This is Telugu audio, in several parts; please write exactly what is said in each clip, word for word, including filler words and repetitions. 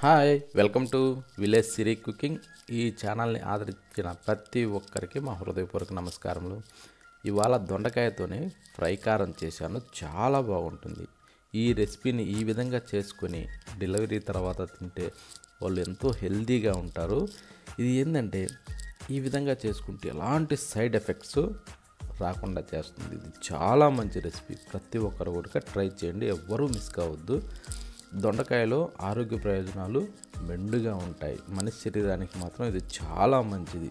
Hi welcome to village Siri cooking. ఈ ఛానల్ని ఆదరించిన ప్రతి ఒక్కరికి మా హృదయపూర్వక నమస్కారములు. ఇవాళ దొండకాయతోనే ఫ్రై కారం చేశాను, చాలా బాగుంటుంది. ఈ రెసిపీని ఈ విధంగా చేసుకొని డెలివరీ తర్వాత తింటే వాళ్ళు ఎంతో హెల్తీగా ఉంటారు. ఇది ఏంటంటే ఈ విధంగా చేసుకుంటే ఎలాంటి సైడ్ ఎఫెక్ట్స్ రాకుండా చేస్తుంది. ఇది చాలా మంచి రెసిపీ, ప్రతి ఒక్కరు కూడా ట్రై చేయండి, ఎవ్వరూ మిస్ కావద్దు. దొండకాయలో ఆరోగ్య ప్రయోజనాలు మెండుగా ఉంటాయి, మనిషి శరీరానికి మాత్రం ఇది చాలా మంచిది.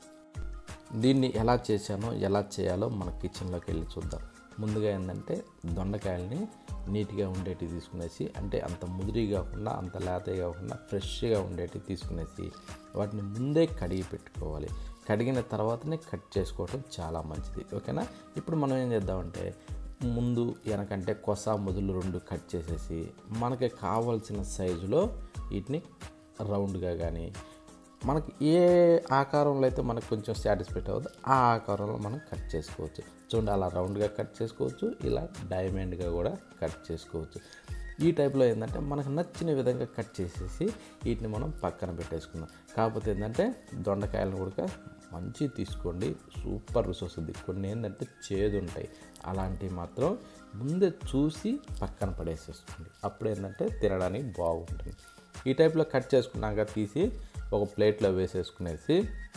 దీన్ని ఎలా చేశానో ఎలా చేయాలో మన కిచెన్లోకి వెళ్ళి చూద్దాం. ముందుగా ఏంటంటే దొండకాయలని నీట్గా ఉండేటివి తీసుకునేసి, అంటే అంత ముదిరి కాకుండా అంత లేతగా కాకుండా ఫ్రెష్గా ఉండేటివి తీసుకునేసి వాటిని ముందే కడిగి పెట్టుకోవాలి. కడిగిన తర్వాతనే కట్ చేసుకోవటం చాలా మంచిది, ఓకేనా. ఇప్పుడు మనం ఏం చేద్దామంటే ముందు వెనకంటే కొస మొదలు రెండు కట్ చేసేసి మనకి కావాల్సిన సైజులో వీటిని రౌండ్గా కానీ మనకి ఏ ఆకారంలో అయితే మనకు కొంచెం సాటిస్ఫైట్ అవుతుందో ఆ ఆకారంలో మనం కట్ చేసుకోవచ్చు. చూడండి, అలా రౌండ్గా కట్ చేసుకోవచ్చు, ఇలా డైమండ్గా కూడా కట్ చేసుకోవచ్చు. ఈ టైప్లో ఏంటంటే మనకు నచ్చిన విధంగా కట్ చేసేసి వీటిని మనం పక్కన పెట్టేసుకుందాం. కాకపోతే ఏంటంటే దొండకాయలను కూడా మంచి తీసుకోండి, సూపర్ రుచి వస్తుంది. కొన్ని ఏంటంటే చేదు ఉంటాయి, అలాంటివి మాత్రం ముందే చూసి పక్కన పడేసేసుకోండి, అప్పుడు ఏంటంటే తినడానికి బాగుంటుంది. ఈ టైప్లో కట్ చేసుకున్నాక తీసి ఒక ప్లేట్లో వేసేసుకునేసి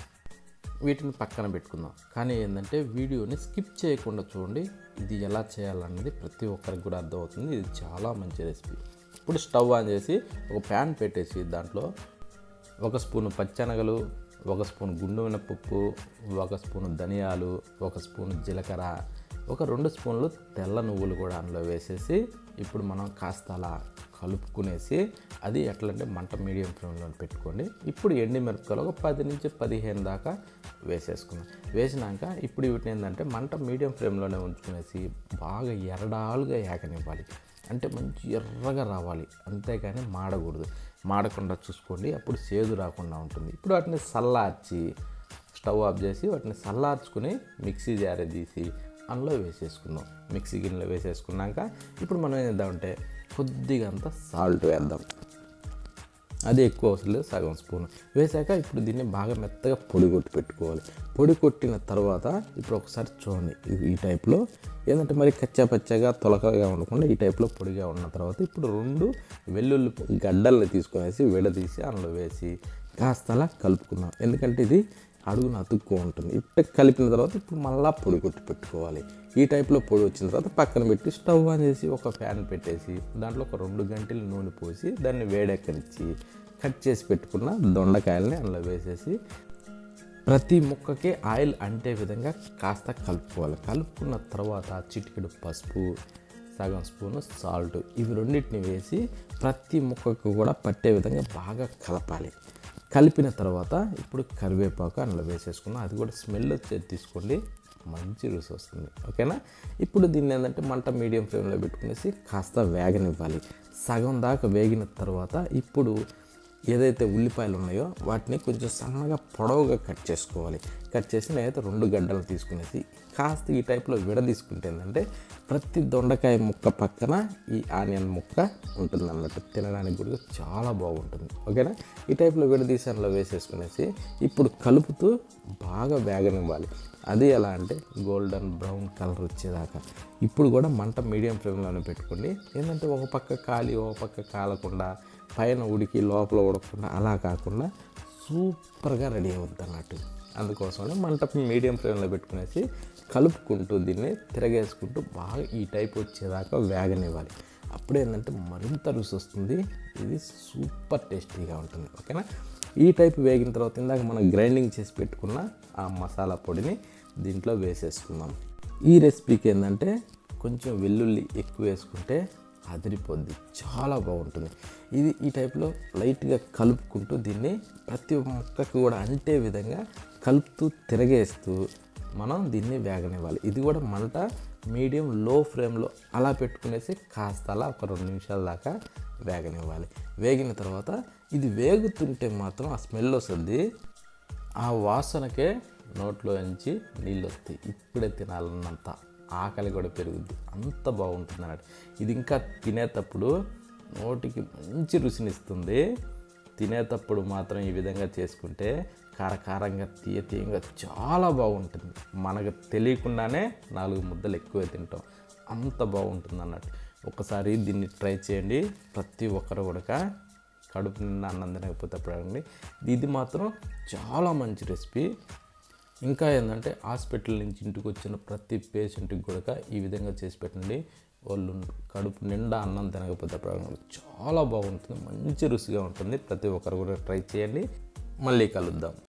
వీటిని పక్కన పెట్టుకుందాం. కానీ ఏంటంటే వీడియోని స్కిప్ చేయకుండా చూడండి, ఇది ఎలా చేయాలనేది ప్రతి ఒక్కరికి కూడా అర్థమవుతుంది. ఇది చాలా మంచి రెసిపీ. ఇప్పుడు స్టవ్ ఆన్ చేసి ఒక ప్యాన్ పెట్టేసి దాంట్లో ఒక స్పూను పచ్చెనగలు, ఒక స్పూన్ గుండు మినపప్పు, ఒక స్పూను ధనియాలు, ఒక స్పూను జీలకర్ర, ఒక రెండు స్పూన్లు తెల్ల నువ్వులు కూడా అందులో వేసేసి ఇప్పుడు మనం కాస్త అలా కలుపుకునేసి, అది ఎట్లంటే మంట మీడియం ఫ్లేమ్లో పెట్టుకోండి. ఇప్పుడు ఎండి మిరపకాయలు ఒక పది నుంచి పదిహేను దాకా వేసేసుకున్నాం. వేసినాక ఇప్పుడు వీటిని ఏంటంటే మంట మీడియం ఫ్లేమ్లోనే ఉంచుకునేసి బాగా ఎరడాలుగా ఏగనివ్వాలి. అంటే మంచి ఎర్రగా రావాలి, అంతేగాని మాడకూడదు. మాడకుండా చూసుకోండి, అప్పుడు సేదు రాకుండా ఉంటుంది. ఇప్పుడు వాటిని చల్లార్చి స్టవ్ ఆఫ్ చేసి వాటిని చల్లార్చుకుని మిక్సీ జార తీసి అందులో వేసేసుకుందాం. మిక్సీ గిన్నెలో వేసేసుకున్నాక ఇప్పుడు మనం ఏం చేద్దామంటే కొద్దిగా అంత సాల్ట్ వేద్దాం. అది ఎక్కువ అవసరం లేదు, సగం స్పూన్ వేసాక ఇప్పుడు దీన్ని బాగా మెత్తగా పొడి కొట్టి పెట్టుకోవాలి. పొడి కొట్టిన తర్వాత ఇప్పుడు ఒకసారి చూడండి, ఈ టైప్లో ఏంటంటే మరి కచ్చా పచ్చగా తొలకగా ఉండకుండా ఈ టైప్లో పొడిగా ఉన్న తర్వాత ఇప్పుడు రెండు వెల్లుల్లి గడ్డల్ని తీసుకునేసి విడదీసి అందులో వేసి కాస్త అలా కలుపుకుందాం. ఎందుకంటే ఇది అడుగున అతుక్కు ఉంటుంది. ఇట్ట కలిపిన తర్వాత ఇప్పుడు మళ్ళీ పొడి కొట్టి పెట్టుకోవాలి. ఈ టైప్లో పొడి వచ్చిన తర్వాత పక్కన పెట్టి స్టవ్ ఆన్ చేసి ఒక ప్యాన్ పెట్టేసి దాంట్లో ఒక రెండు గంటలు నూనె పోసి దాన్ని వేడెక్కనిచ్చి కట్ చేసి పెట్టుకున్న దొండకాయలని అందులో వేసేసి ప్రతి ముక్కకి ఆయిల్ అంటే విధంగా కాస్త కలుపుకోవాలి. కలుపుకున్న తర్వాత చిటికెడు పసుపు, సగం స్పూను సాల్ట్, ఇవి రెండింటిని వేసి ప్రతి ముక్కకు కూడా పట్టే విధంగా బాగా కలపాలి. కలిపిన తర్వాత ఇప్పుడు కరివేపాకు అందులో వేసేసుకున్నాం. అది కూడా స్మెల్ వచ్చేది తీసుకోండి, మంచి రుచి వస్తుంది, ఓకేనా. ఇప్పుడు దీన్ని ఏంటంటే మంట మీడియం ఫ్లేమ్లో పెట్టుకునేసి కాస్త వేగనివ్వాలి. సగం దాకా వేగిన తర్వాత ఇప్పుడు ఏదైతే ఉల్లిపాయలు ఉన్నాయో వాటిని కొంచెం సన్నగా పొడవుగా కట్ చేసుకోవాలి. కట్ చేసి నేనైతే రెండు గడ్డలు తీసుకునేసి కాస్త ఈ టైప్లో విడ తీసుకుంటే ఏంటంటే ప్రతి దొండకాయ ముక్క పక్కన ఈ ఆనియన్ ముక్క ఉంటుంది అన్నట్టు, తినడానికి కూడా చాలా బాగుంటుంది, ఓకేనా. ఈ టైప్లో విడదీసి అందులో వేసేసుకునేసి ఇప్పుడు కలుపుతూ బాగా వేగనివ్వాలి. అది ఎలా అంటే గోల్డెన్ బ్రౌన్ కలర్ వచ్చేదాకా. ఇప్పుడు కూడా మంట మీడియం ఫ్లేమ్లోనే పెట్టుకోండి. ఏంటంటే ఒక పక్క కాలి ఒక పక్క కాలకుండా పైన ఉడికి లోపల ఉడకకుండా అలా కాకుండా సూపర్గా రెడీ అవుతుంది అన్నట్టు. అందుకోసమని మంట మీడియం ఫ్లేమ్లో పెట్టుకునేసి కలుపుకుంటూ దీన్ని తిరగేసుకుంటూ బాగా ఈ టైప్ వచ్చేదాకా వేగనివ్వాలి. అప్పుడు ఏంటంటే మరింత రుచి వస్తుంది, ఇది సూపర్ టేస్టీగా ఉంటుంది, ఓకేనా. ఈ టైప్ వేగిన తర్వాత ఇందాక మనం గ్రైండింగ్ చేసి పెట్టుకున్న ఆ మసాలా పొడిని దీంట్లో వేసేసుకుందాం. ఈ రెసిపీకి ఏంటంటే కొంచెం వెల్లుల్లి ఎక్కువ వేసుకుంటే అదిరిపోద్ది, చాలా బాగుంటుంది. ఇది ఈ టైప్లో లైట్గా కలుపుకుంటూ దీన్ని ప్రతి ముక్కకు కూడా అంటే విధంగా కలుపుతూ తిరగేస్తూ మనం దీన్ని వేగనివ్వాలి. ఇది కూడా మంట మీడియం లో ఫ్లేమ్లో అలా పెట్టుకునేసి కాస్త అలా ఒక రెండు నిమిషాల దాకా వేగనివ్వాలి. వేగిన తర్వాత ఇది వేగుతుంటే మాత్రం ఆ స్మెల్ వస్తుంది, ఆ వాసనకే నోట్లో నుంచి నీళ్ళు వస్తాయి. ఇప్పుడే తినాలన్నంత ఆకలి కూడా పెరుగుద్ది, అంత బాగుంటుంది అన్నట్టు. ఇది ఇంకా తినేటప్పుడు నోటికి మంచి రుచినిస్తుంది. తినేటప్పుడు మాత్రం ఈ విధంగా చేసుకుంటే కారకారంగా తీయ తీయంగా చాలా బాగుంటుంది. మనకు తెలియకుండానే నాలుగు ముద్దలు ఎక్కువ తింటాం, అంత బాగుంటుంది అన్నట్టు. ఒకసారి దీన్ని ట్రై చేయండి. ప్రతి ఒక్కరు కూడా కడుపు నిండా అన్నం తినకపోతే అప్పుడు ఇది మాత్రం చాలా మంచి రెసిపీ. ఇంకా ఏంటంటే హాస్పిటల్ నుంచి ఇంటికి వచ్చిన ప్రతి పేషెంట్కి కూడా ఈ విధంగా చేసి పెట్టండి. వాళ్ళు కడుపు నిండా అన్నం తినకపోతే చాలా బాగుంటుంది, మంచి రుచిగా ఉంటుంది. ప్రతి ఒక్కరు కూడా ట్రై చేయండి. మళ్ళీ కలుద్దాం.